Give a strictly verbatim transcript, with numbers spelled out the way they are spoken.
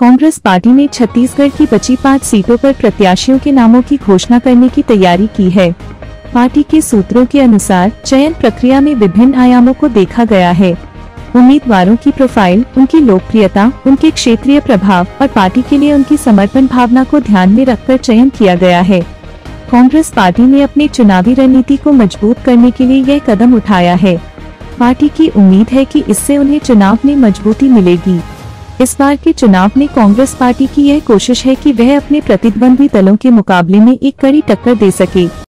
Congress party ने छत्तीसगढ़ की बची पाँच सीटों पर प्रत्याशियों के नामों की घोषणा करने की तैयारी की है। पार्टी के सूत्रों के अनुसार चयन प्रक्रिया में विभिन्न आयामों को देखा गया है। उम्मीदवारों की प्रोफाइल, उनकी लोकप्रियता, उनके क्षेत्रीय प्रभाव और पार्टी के लिए उनकी समर्पण भावना को ध्यान में रखकर चयन किया गया है। कांग्रेस पार्टी ने अपनी चुनावी रणनीति को मजबूत करने के लिए यह कदम उठाया है। पार्टी की उम्मीद है कि इससे उन्हें चुनाव में मजबूती मिलेगी। इस बार के चुनाव में कांग्रेस पार्टी की यह कोशिश है कि वह अपने प्रतिद्वंदी दलों के मुकाबले में एक कड़ी टक्कर दे सके।